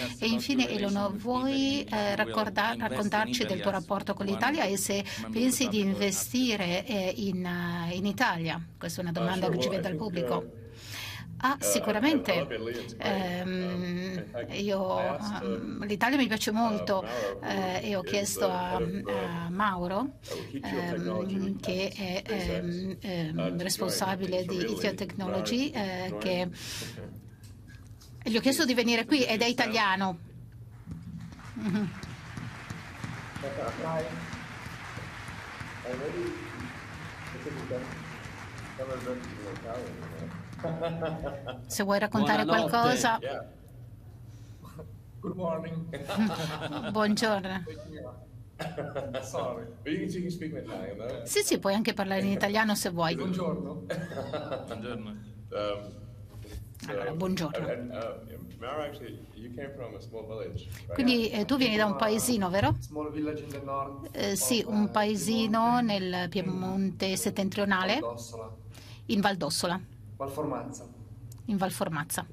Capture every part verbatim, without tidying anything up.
E infine, Elona, vuoi eh, raccorda- raccontarci del tuo rapporto con l'Italia e se pensi di investire eh, in, uh, in Italia? Questa è una domanda che ci viene dal pubblico. Ah, sicuramente. Ehm, io, um, l'Italia mi piace molto eh, e ho chiesto a, a Mauro, ehm, che è ehm, ehm, responsabile di Ethio Technology, eh, che gli ho chiesto di venire qui ed è italiano. Mhm. Se vuoi raccontare Buonanotte. qualcosa. Yeah. Good morning. Buongiorno. Sorry. But you can, you can speak in Italian, though. Sì, sì, puoi anche parlare in italiano se vuoi. Buongiorno. Buongiorno. Um, Allora, so, buongiorno. And, uh, Mara, actually, you came from a small village, right? Quindi eh, tu vieni da un paesino, vero? Small village in the north. Eh, sì, un paesino nel Piemonte settentrionale, Valdosola. in Valdossola, Valformanza. in Valformazza,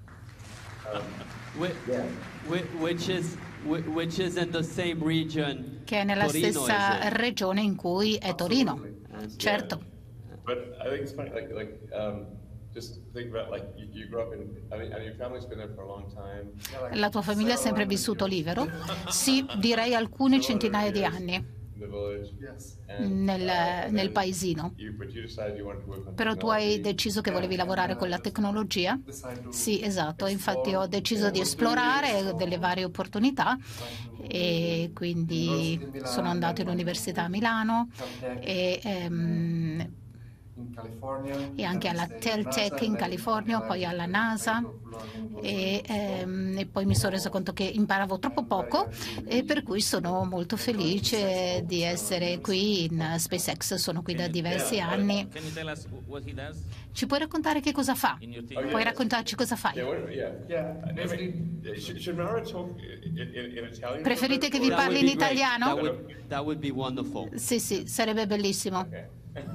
Whi- whi- Which is whi- which is in the same region. che è nella Torino, stessa is it? regione in cui è Torino. Absolutely. Certo. But I think it's funny, like, like, um, just think about, like, you, you grew up in, I mean, and your family's been there for a long time. La tua famiglia ha sempre vissuto lì, vero? Sì, direi alcune centinaia di anni In the village. Yes. And, nel, uh, and nel then paesino. you- but you decided you wanted to work on Però tu hai technology. deciso che volevi lavorare con la tecnologia? Decide to Sì, esatto, infatti ho explore deciso di esplorare delle varie opportunità e quindi sono andato in università a Milano e, ehm, in California, e anche alla Teltech in California, poi alla NASA e, ehm, e poi mi sono reso conto che imparavo troppo poco e per cui sono molto felice di essere qui in SpaceX, sono qui da diversi anni. Can you tell us what he does Ci puoi raccontare che cosa fa? in your team? Puoi raccontarci cosa fai? Yeah, what, yeah. Yeah, I basically, mean, should, should Mara talk in, in, in Italian? Preferite che vi That would parli in be great. italiano? That would, that would be wonderful. Sì, sì, sarebbe bellissimo. Okay.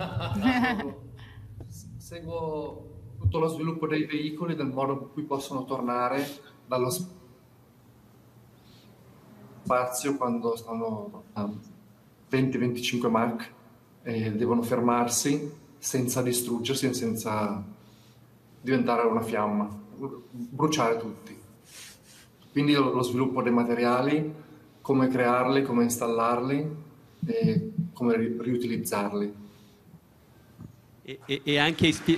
seguo tutto lo sviluppo dei veicoli, del modo in cui possono tornare dallo spazio quando stanno a venti venticinque Mach e devono fermarsi senza distruggersi e senza diventare una fiamma, bruciare tutti. Quindi lo, lo sviluppo dei materiali, come crearli, come installarli e come ri- riutilizzarli. E, e- e anche ispi-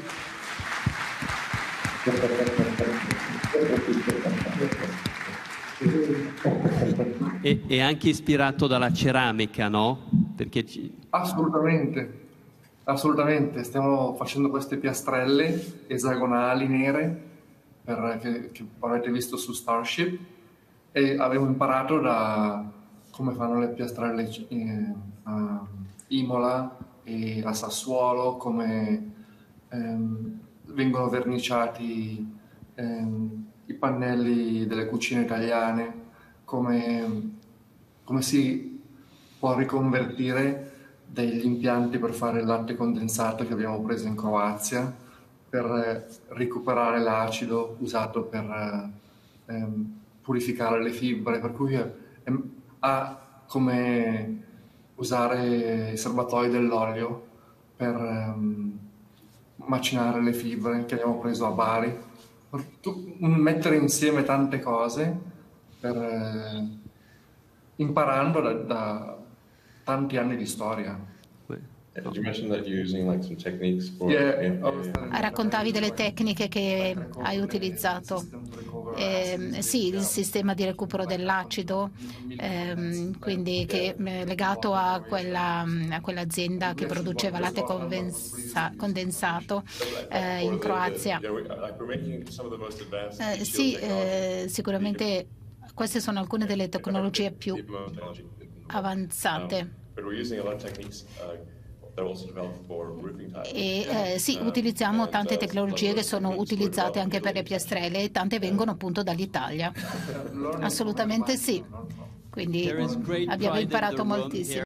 e, e anche ispirato dalla ceramica, no? Perché ci- Assolutamente, assolutamente. Stiamo facendo queste piastrelle esagonali nere per- che, che avete visto su Starship e avevo imparato da come fanno le piastrelle eh, a Imola e a Sassuolo, come ehm, vengono verniciati ehm, i pannelli delle cucine italiane, come, come si può riconvertire degli impianti per fare il latte condensato che abbiamo preso in Croazia per eh, recuperare l'acido usato per eh, ehm, purificare le fibre, per cui è- è- ha come usare i serbatoi dell'olio per ehm, macinare le fibre che abbiamo preso a Bari. Tu- mettere insieme tante cose per, eh, imparando da, da tanti anni di storia. Did you mention that you're using like some techniques for? Yeah, yeah, I was yeah, telling- Raccontavi delle tecniche che hai utilizzato. Eh, sì, il sistema di recupero dell'acido, ehm, quindi che è legato a quella, a quell'azienda che produceva latte convensa- condensato eh, in Croazia. Yeah, we, like we're making some of the most advanced Eh, heat sì, shield technology. eh, sicuramente queste sono alcune delle tecnologie più Deep amount of technology. avanzate. Um, but we're using a lot of techniques uh, that are also developed for roofing tiles. E eh, sì, utilizziamo tante tecnologie che sono utilizzate anche per le piastrelle e tante vengono appunto dall'Italia. Assolutamente sì. Quindi There is great abbiamo pride in the imparato room moltissimo. here.